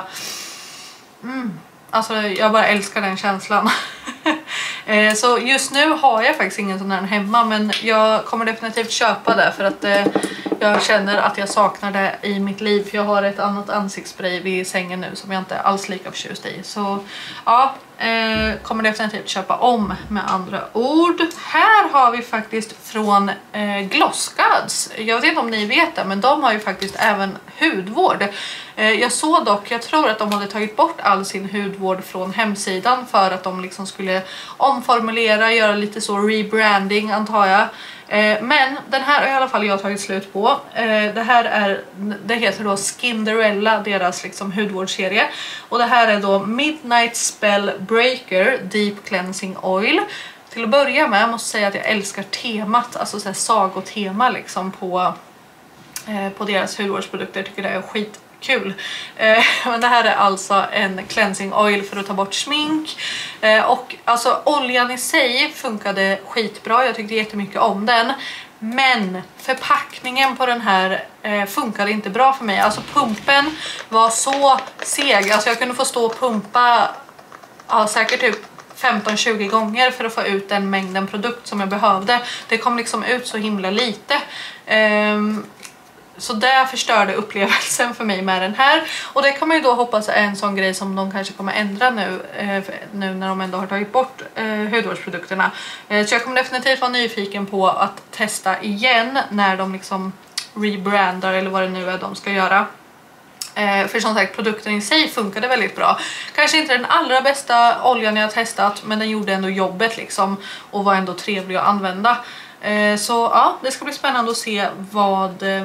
mm. Alltså jag bara älskar den känslan. eh, så just nu har jag faktiskt ingen sån här hemma, men jag kommer definitivt köpa det för att eh, jag känner att jag saknar det i mitt liv. För jag har ett annat ansiktsspray vid sängen nu som jag inte är alls lika förtjust i. Så ja, eh, kommer definitivt köpa om med andra ord. Här har vi faktiskt från eh, Glossgods. Jag vet inte om ni vet det, men de har ju faktiskt även hudvård. Eh, jag såg dock, jag tror att de hade tagit bort all sin hudvård från hemsidan för att de liksom skulle omformulera, göra lite så rebranding antar jag. Eh, men den här har i alla fall jag tagit slut på. Eh, det här är, det heter då Skinderella, deras liksom hudvårdsserie. Och det här är då Midnight Spell Breaker Deep Cleansing Oil. Till att börja med måste jag säga att jag älskar temat, alltså så här sagotema liksom på, eh, på deras hudvårdsprodukter. Jag tycker det är skit kul. Eh, men det här är alltså en cleansing oil för att ta bort smink. Eh, och alltså oljan i sig funkade skitbra. Jag tyckte jättemycket om den. Men förpackningen på den här eh, funkade inte bra för mig. Alltså pumpen var så seg. Alltså jag kunde få stå och pumpa ja, säkert typ femton tjugo gånger för att få ut den mängden produkt som jag behövde. Det kom liksom ut så himla lite. Ehm, Så det förstörde upplevelsen för mig med den här. Och det kan man ju då hoppas är en sån grej som de kanske kommer ändra nu. Eh, nu när de ändå har tagit bort eh, hudvårdsprodukterna. Eh, så jag kommer definitivt vara nyfiken på att testa igen när de liksom rebrandar eller vad det nu är de ska göra. Eh, för som sagt, produkten i sig funkade väldigt bra. Kanske inte den allra bästa oljan jag har testat, men den gjorde ändå jobbet liksom. Och var ändå trevlig att använda. Eh, så ja, det ska bli spännande att se vad... Eh,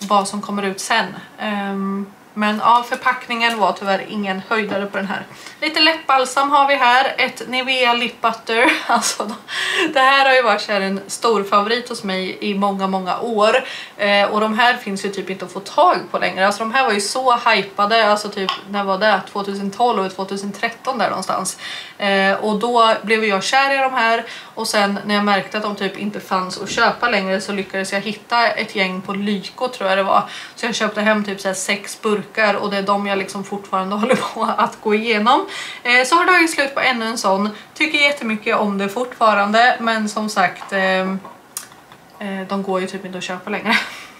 vad som kommer ut sen. Um, Men ja, förpackningen var tyvärr ingen höjdare på den här. Lite läppbalsam har vi här. Ett Nivea Lip Butter. Alltså, det här har ju varit en stor favorit hos mig i många, många år. Eh, och de här finns ju typ inte att få tag på längre. Alltså de här var ju så hypade. Alltså typ, när var det? tjugohundratolv och tjugotretton där någonstans. Eh, och då blev jag kär i de här. Och sen när jag märkte att de typ inte fanns att köpa längre så lyckades jag hitta ett gäng på Lyko, tror jag det var. Så jag köpte hem typ så här sex burkar och det är de jag liksom fortfarande håller på att gå igenom. Eh, så har det tagit slut på ännu en sån. Tycker jättemycket om det fortfarande, men som sagt eh, eh, de går ju typ inte att köpa längre.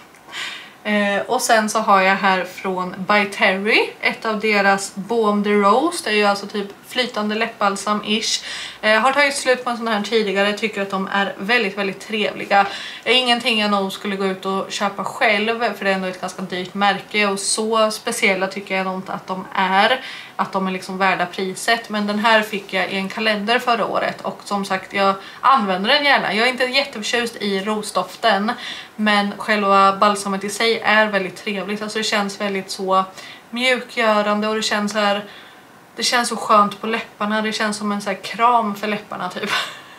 Eh, och sen så har jag här från By Terry, ett av deras Balm de Rose. Det är ju alltså typ flytande läppbalsam-ish. Eh, har tagit slut på en sån här tidigare. Tycker att de är väldigt, väldigt trevliga. Det är ingenting jag nog skulle gå ut och köpa själv, för det är ändå ett ganska dyrt märke. Och så speciella tycker jag inte att de är. Att de är liksom värda priset. Men den här fick jag i en kalender förra året. Och som sagt, jag använder den gärna. Jag är inte jätteförtjust i rosdoften. Men själva balsamet i sig är väldigt trevligt. Alltså det känns väldigt så mjukgörande. Och det känns så här, det känns så skönt på läpparna. Det känns som en så här kram för läpparna typ.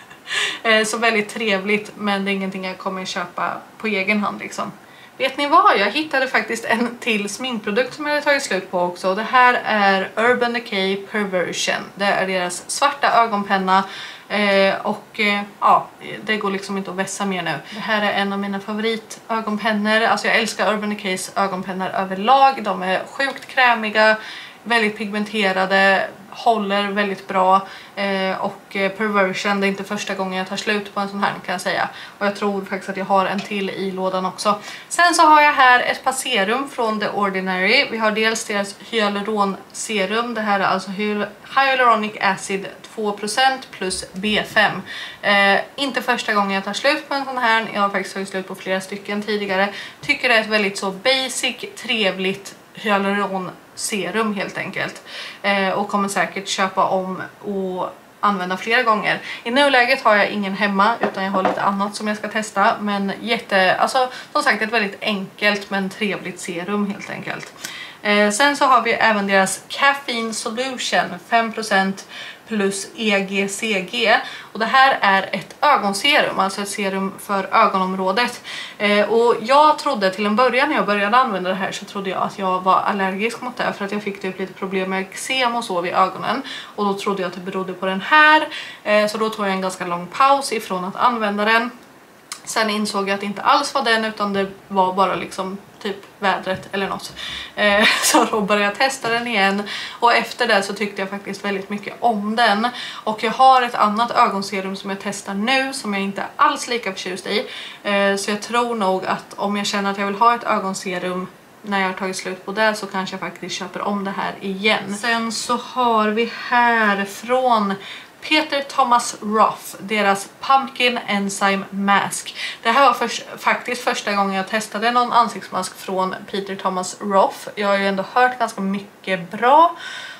Så väldigt trevligt. Men det är ingenting jag kommer köpa på egen hand liksom. Vet ni vad? Jag hittade faktiskt en till sminkprodukt som jag hade tagit slut på också. Det här är Urban Decay Perversion. Det är deras svarta ögonpenna. Eh, och eh, ja, det går liksom inte att vässa mer nu. Det här är en av mina favorit ögonpennor. Alltså jag älskar Urban Decays ögonpennor överlag. De är sjukt krämiga, väldigt pigmenterade, håller väldigt bra. Eh, och eh, Perversion, det är inte första gången jag tar slut på en sån här kan jag säga. Och jag tror faktiskt att jag har en till i lådan också. Sen så har jag här ett par serum från The Ordinary. Vi har dels deras hyaluronserum. Det här är alltså Hyaluronic Acid två procent plus B fem. Eh, inte första gången jag tar slut på en sån här. Jag har faktiskt tagit slut på flera stycken tidigare. Tycker det är ett väldigt så basic, trevligt hyaluronserum helt enkelt. Eh, och kommer säkert köpa om och använda flera gånger. I nuläget har jag ingen hemma utan jag har lite annat som jag ska testa. Men jätte, alltså som sagt ett väldigt enkelt men trevligt serum helt enkelt. Eh, sen så har vi även deras Caffeine Solution fem procent plus E G C G. Och det här är ett ögonserum, alltså ett serum för ögonområdet. Eh, och jag trodde till en början när jag började använda det här så trodde jag att jag var allergisk mot det. För att jag fick typ lite problem med eksem och så vid ögonen. Och då trodde jag att det berodde på den här. Eh, så då tog jag en ganska lång paus ifrån att använda den. Sen insåg jag att det inte alls var den utan det var bara liksom typ vädret eller något. Eh, så då började jag testa den igen. Och efter det så tyckte jag faktiskt väldigt mycket om den. Och jag har ett annat ögonserum som jag testar nu som jag inte alls lika förtjust i. Eh, så jag tror nog att om jag känner att jag vill ha ett ögonserum när jag har tagit slut på det så kanske jag faktiskt köper om det här igen. Sen så har vi här från Peter Thomas Roth, deras Pumpkin Enzyme Mask. Det här var först, faktiskt första gången jag testade någon ansiktsmask från Peter Thomas Roth. Jag har ju ändå hört ganska mycket bra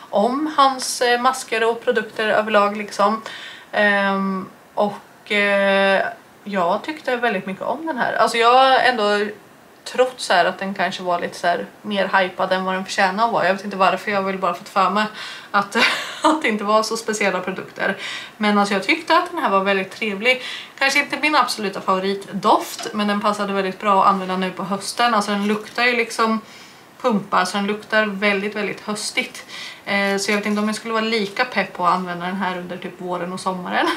om hans eh, masker och produkter överlag liksom. Um, och eh, jag tyckte väldigt mycket om den här. Alltså jag har ändå trott så här att den kanske var lite så här mer hypad än vad den förtjänar att vara. Jag vet inte varför, jag vill bara fått för mig att, att det inte var så speciella produkter. Men alltså jag tyckte att den här var väldigt trevlig. Kanske inte min absoluta favoritdoft, men den passade väldigt bra att använda nu på hösten. Alltså den luktar ju liksom pumpa, så den luktar väldigt, väldigt höstigt. Eh, så jag vet inte om jag skulle vara lika pepp på att använda den här under typ våren och sommaren.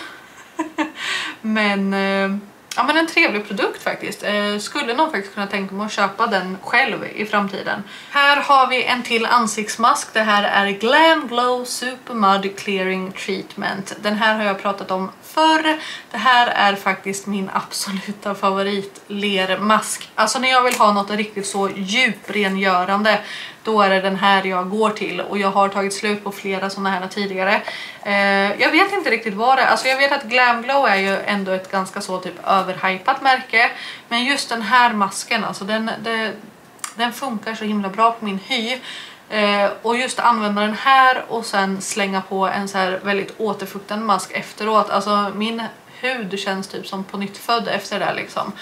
men... Eh, Ja, men en trevlig produkt faktiskt. Eh, skulle nog faktiskt kunna tänka mig att köpa den själv i framtiden. Här har vi en till ansiktsmask. Det här är Glam Glow Super Mud Clearing Treatment. Den här har jag pratat om förr. Det här är faktiskt min absoluta favorit lermask. Alltså när jag vill ha något riktigt så djuprengörande, då är det den här jag går till. Och jag har tagit slut på flera sådana här tidigare. Eh, jag vet inte riktigt vad det är. Alltså jag vet att Glam Glow är ju ändå ett ganska så typ överhypat märke. Men just den här masken, alltså den, det, den funkar så himla bra på min hy. Eh, och just att använda den här och sen slänga på en så här väldigt återfuktande mask efteråt. Alltså min hud känns typ som på nytt född efter det liksom.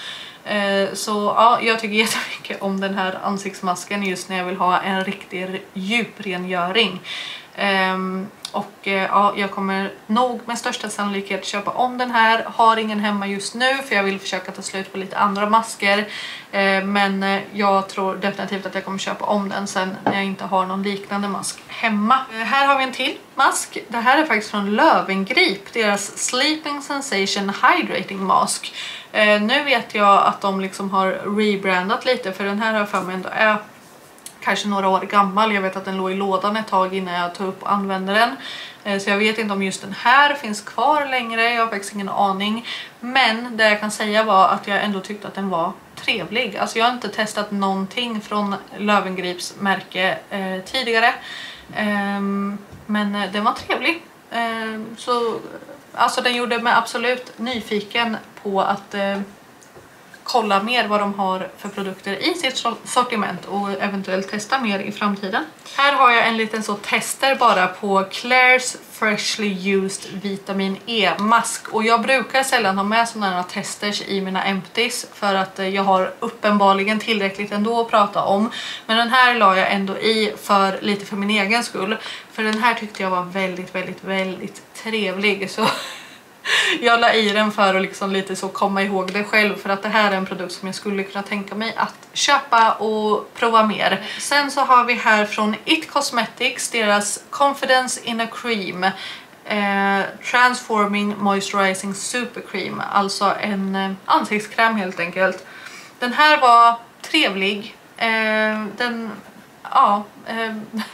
Eh, så ja, jag tycker jättemycket om den här ansiktsmasken just när jag vill ha en riktig djuprengöring. Um, och uh, ja, jag kommer nog med största sannolikhet köpa om den här. Har ingen hemma just nu för jag vill försöka ta slut på lite andra masker. Uh, men uh, jag tror definitivt att jag kommer köpa om den sen när jag inte har någon liknande mask hemma. Uh, här har vi en till mask. Det här är faktiskt från Löwengrip. Deras Sleeping Sensation Hydrating Mask. Uh, nu vet jag att de liksom har rebrandat lite för den här har jag för mig ändå är kanske några år gammal. Jag vet att den låg i lådan ett tag innan jag tog upp och använde den. Så jag vet inte om just den här finns kvar längre. Jag har faktiskt ingen aning. Men det jag kan säga var att jag ändå tyckte att den var trevlig. Alltså jag har inte testat någonting från Lövengrips märke eh, tidigare. Eh, men den var trevlig. Eh, så alltså den gjorde mig absolut nyfiken på att eh, kolla mer vad de har för produkter i sitt sortiment och eventuellt testa mer i framtiden. Här har jag en liten så tester bara på Klairs Freshly Used Vitamin E-mask. Och jag brukar sällan ha med sådana här testers i mina empties för att jag har uppenbarligen tillräckligt ändå att prata om. Men den här la jag ändå i för lite för min egen skull. För den här tyckte jag var väldigt, väldigt, väldigt trevlig. Så jag la i den för att liksom lite så komma ihåg det själv, för att det här är en produkt som jag skulle kunna tänka mig att köpa och prova mer. Sen så har vi här från It Cosmetics deras Confidence in a Cream eh, Transforming Moisturizing Super Cream, alltså en eh, ansiktskräm helt enkelt. Den här var trevlig. Eh, den, ja... Eh,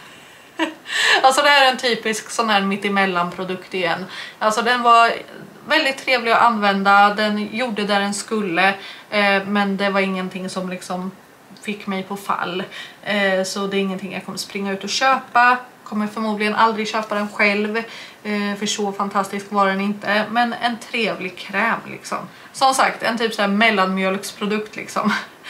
alltså det här är en typisk sån här mittemellan produkt igen. Alltså den var väldigt trevlig att använda, den gjorde där den skulle, eh, men det var ingenting som liksom fick mig på fall. Eh, så det är ingenting jag kommer springa ut och köpa. Kommer förmodligen aldrig köpa den själv, eh, för så fantastisk var den inte. Men en trevlig kräm liksom. Som sagt, en typ så här mellanmjölksprodukt liksom.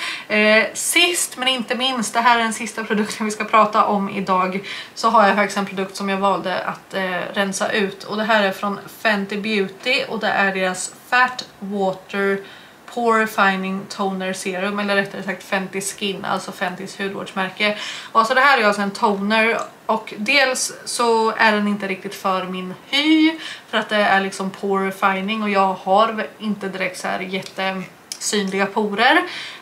Eh, sist men inte minst, det här är den sista produkten vi ska prata om idag. Så har jag faktiskt en produkt som jag valde att eh, rensa ut. Och det här är från Fenty Beauty och det är deras Fat Water Pore Refining Toner Serum, eller rättare sagt Fenty Skin, alltså Fentys hudvårdsmärke. Och alltså det här är alltså en toner och dels så är den inte riktigt för min hy för att det är liksom pore refining och jag har inte direkt så här jättesynliga porer.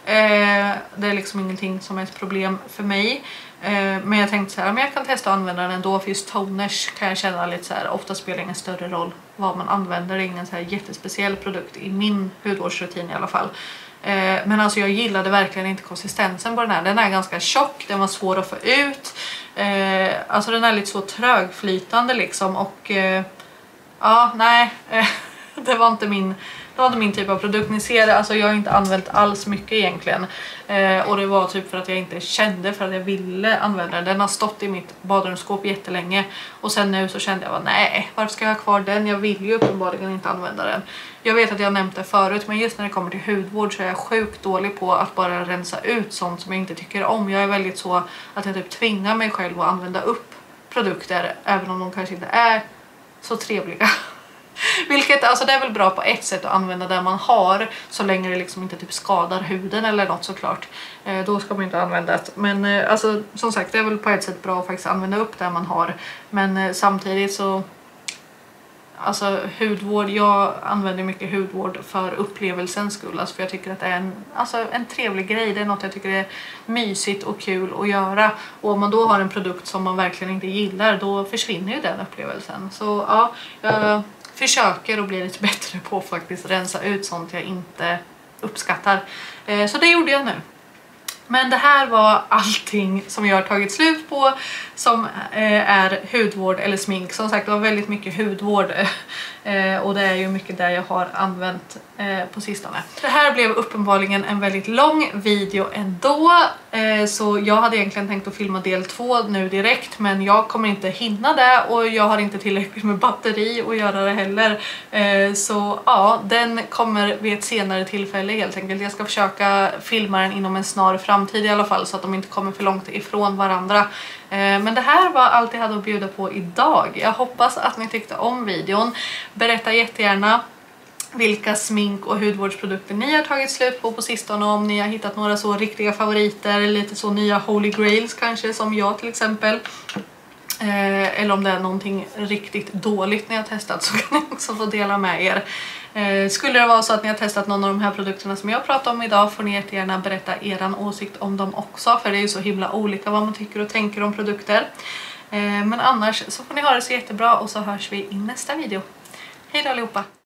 Eh, det är liksom ingenting som är ett problem för mig. Eh, men jag tänkte så här, men jag kan testa att använda den ändå, för just toners kan jag känna lite så här, ofta spelar ingen större roll vad man använder. Det är ingen så här jättespeciell produkt i min hudvårdsrutin i alla fall. Eh, men alltså jag gillade verkligen inte konsistensen på den här. Den är ganska tjock, den var svår att få ut. Eh, alltså den är lite så trögflytande liksom och eh, ja, nej, eh, det var inte min... Det var inte min typ av produkt. Ni ser det, alltså jag har inte använt alls mycket egentligen. Eh, och det var typ för att jag inte kände för att jag ville använda den. Den har stått i mitt badrumsskåp jättelänge. Och sen nu så kände jag, nej, varför ska jag ha kvar den? Jag vill ju uppenbarligen inte använda den. Jag vet att jag nämnt det förut, men just när det kommer till hudvård så är jag sjukt dålig på att bara rensa ut sånt som jag inte tycker om. Jag är väldigt så att jag typ tvingar mig själv att använda upp produkter, även om de kanske inte är så trevliga. Vilket, alltså det är väl bra på ett sätt att använda där man har, så länge det liksom inte typ skadar huden eller något såklart. Eh, då ska man inte använda det. Men eh, alltså som sagt, det är väl på ett sätt bra att faktiskt använda upp där man har. Men eh, samtidigt så... Alltså hudvård, jag använder mycket hudvård för upplevelsens skull. Alltså för jag tycker att det är en, alltså en trevlig grej. Det är något jag tycker är mysigt och kul att göra. Och om man då har en produkt som man verkligen inte gillar, då försvinner ju den upplevelsen. Så ja, jag försöker att bli lite bättre på att faktiskt rensa ut sånt jag inte uppskattar. Eh, så det gjorde jag nu. Men det här var allting som jag har tagit slut på som eh, är hudvård eller smink. Som sagt, det var väldigt mycket hudvård eh, och det är ju mycket där jag har använt eh, på sistone. Det här blev uppenbarligen en väldigt lång video ändå. Eh, så jag hade egentligen tänkt att filma del två nu direkt, men jag kommer inte hinna det och jag har inte tillräckligt med batteri att göra det heller. Eh, så ja, den kommer vid ett senare tillfälle helt enkelt. Jag ska försöka filma den inom en snar framtid i alla fall, så att de inte kommer för långt ifrån varandra. Men det här var allt jag hade att bjuda på idag. Jag hoppas att ni tyckte om videon. Berätta jättegärna vilka smink- och hudvårdsprodukter ni har tagit slut på på sistone, om ni har hittat några så riktiga favoriter, lite så nya holy grails kanske, som jag till exempel. Eh, eller om det är någonting riktigt dåligt ni har testat, så kan ni också få dela med er. Eh, skulle det vara så att ni har testat någon av de här produkterna som jag pratar om idag, får ni jättegärna berätta er åsikt om dem också, för det är ju så himla olika vad man tycker och tänker om produkter. Eh, men annars så får ni ha det så jättebra, och så hörs vi i nästa video. Hej då allihopa!